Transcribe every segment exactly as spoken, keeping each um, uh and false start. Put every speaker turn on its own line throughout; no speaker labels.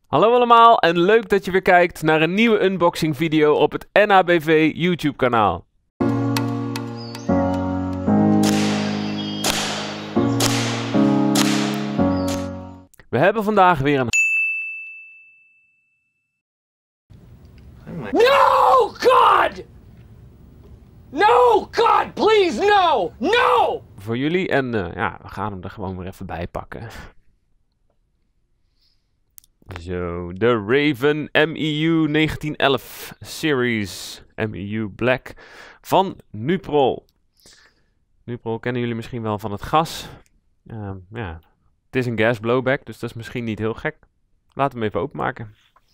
Hallo allemaal en leuk dat je weer kijkt naar een nieuwe unboxing video op het N H B V YouTube kanaal. We hebben vandaag weer een...
No, God! No, God, please, no! No!
voor jullie en uh, ja, we gaan hem er gewoon weer even bij pakken. Zo, de Raven M E U negentien elf Series M E U Black van Nuprol. Nuprol kennen jullie misschien wel van het gas. Uh, ja, het is een gas blowback, dus dat is misschien niet heel gek. Laten we hem even openmaken.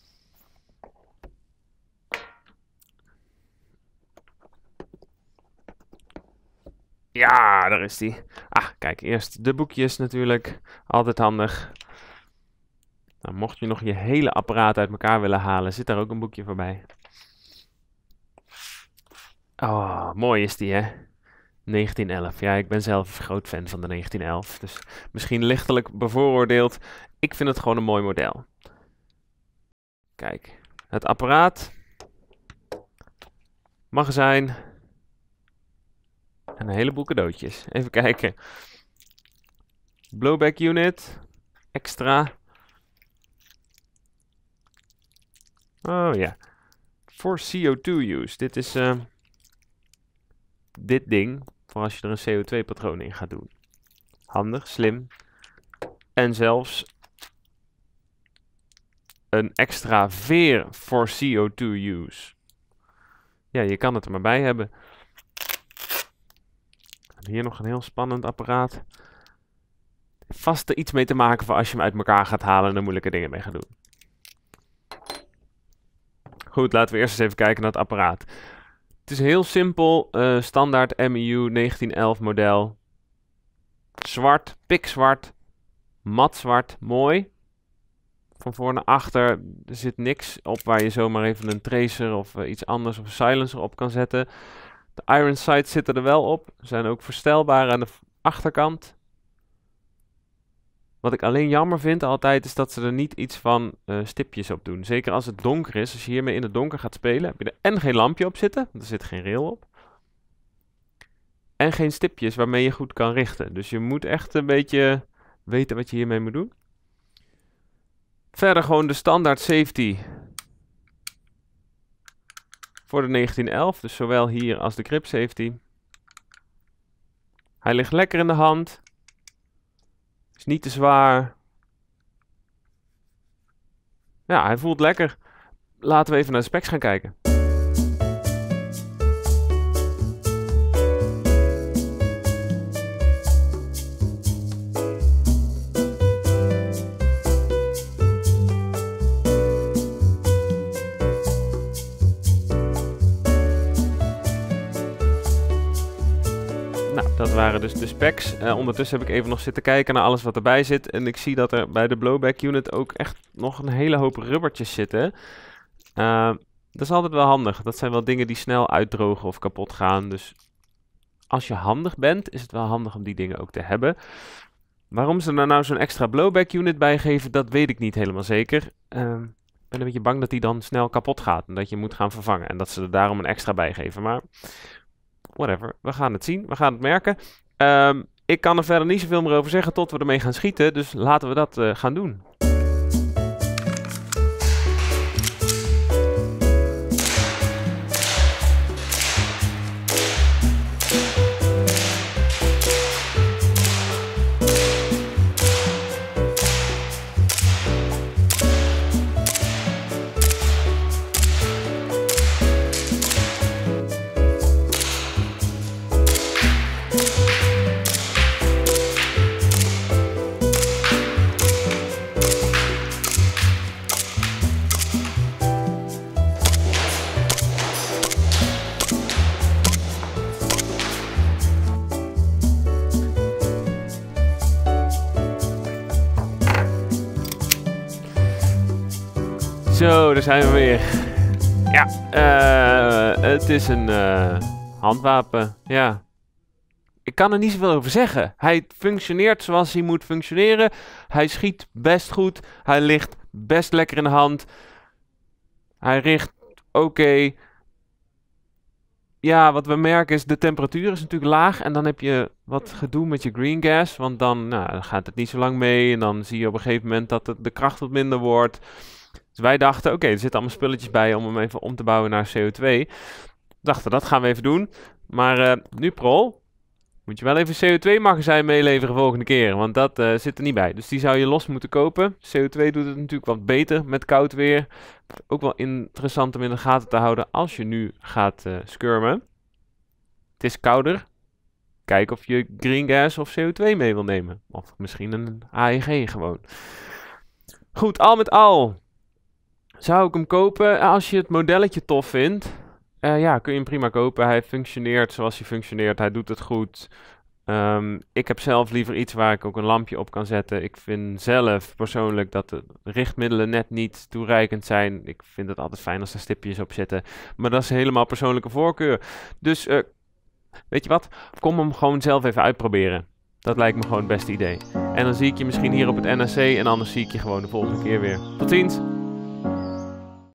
Ja, daar is die. Ah, kijk, eerst de boekjes natuurlijk. Altijd handig. Nou, mocht je nog je hele apparaat uit elkaar willen halen, zit daar ook een boekje voorbij. Oh, mooi is die, hè? negentien elf. Ja, ik ben zelf een groot fan van de negentien elf. Dus misschien lichtelijk bevooroordeeld. Ik vind het gewoon een mooi model. Kijk, het apparaat. Magazijn. En een heleboel cadeautjes. Even kijken. Blowback unit. Extra. Oh ja. Voor C O twee use. Dit is uh, dit ding. Voor als je er een C O twee patroon in gaat doen. Handig, slim. En zelfs een extra veer voor C O twee use. Ja, je kan het er maar bij hebben. Hier nog een heel spannend apparaat. Vast er iets mee te maken voor als je hem uit elkaar gaat halen en er moeilijke dingen mee gaat doen. Goed, laten we eerst eens even kijken naar het apparaat. Het is een heel simpel, uh, standaard M E U negentien elf model. Zwart, pikzwart, matzwart, mooi. Van voor naar achter, er zit niks op waar je zomaar even een tracer of uh, iets anders of een silencer op kan zetten. De iron sights zitten er wel op. Ze zijn ook verstelbaar aan de achterkant. Wat ik alleen jammer vind altijd is dat ze er niet iets van uh, stipjes op doen. Zeker als het donker is. Als je hiermee in het donker gaat spelen, heb je er en geen lampje op zitten. Want er zit geen rail op. En geen stipjes waarmee je goed kan richten. Dus je moet echt een beetje weten wat je hiermee moet doen. Verder gewoon de standaard safety. Voor de negentien elf. Dus zowel hier als de grip safety. Hij ligt lekker in de hand. Is niet te zwaar. Ja, hij voelt lekker. Laten we even naar de specs gaan kijken. Nou, dat waren dus de specs. Uh, ondertussen heb ik even nog zitten kijken naar alles wat erbij zit. En ik zie dat er bij de blowback unit ook echt nog een hele hoop rubbertjes zitten. Uh, dat is altijd wel handig. Dat zijn wel dingen die snel uitdrogen of kapot gaan. Dus als je handig bent, is het wel handig om die dingen ook te hebben. Waarom ze er nou zo'n extra blowback unit bij geven, dat weet ik niet helemaal zeker. Uh, ik ben een beetje bang dat die dan snel kapot gaat en dat je moet gaan vervangen. En dat ze er daarom een extra bij geven. Maar... whatever, we gaan het zien, we gaan het merken. Um, ik kan er verder niet zoveel meer over zeggen tot we ermee gaan schieten, dus laten we dat uh, gaan doen. Zo, daar zijn we weer. Ja, uh, het is een uh, handwapen. Ja. Ik kan er niet zoveel over zeggen. Hij functioneert zoals hij moet functioneren. Hij schiet best goed. Hij ligt best lekker in de hand. Hij richt oké. Okay. Ja, wat we merken is de temperatuur is natuurlijk laag. En dan heb je wat gedoe met je green gas. Want dan, nou, dan gaat het niet zo lang mee. En dan zie je op een gegeven moment dat het, de kracht wat minder wordt. Dus wij dachten, oké, okay, er zitten allemaal spulletjes bij om hem even om te bouwen naar C O twee. Dachten, dat gaan we even doen. Maar uh, nu Prol, moet je wel even C O twee magazijn meeleveren volgende keer. Want dat uh, zit er niet bij. Dus die zou je los moeten kopen. C O twee doet het natuurlijk wat beter met koud weer. Ook wel interessant om in de gaten te houden als je nu gaat uh, skirmen. Het is kouder. Kijk of je green gas of C O twee mee wil nemen. Of misschien een A E G gewoon. Goed, al met al zou ik hem kopen. Als je het modelletje tof vindt, uh, ja, kun je hem prima kopen. Hij functioneert zoals hij functioneert. Hij doet het goed. Um, ik heb zelf liever iets waar ik ook een lampje op kan zetten. Ik vind zelf persoonlijk dat de richtmiddelen net niet toereikend zijn. Ik vind het altijd fijn als er stipjes op zitten. Maar dat is helemaal persoonlijke voorkeur. Dus uh, weet je wat? Kom hem gewoon zelf even uitproberen. Dat lijkt me gewoon het beste idee. En dan zie ik je misschien hier op het N R C en anders zie ik je gewoon de volgende keer weer. Tot ziens!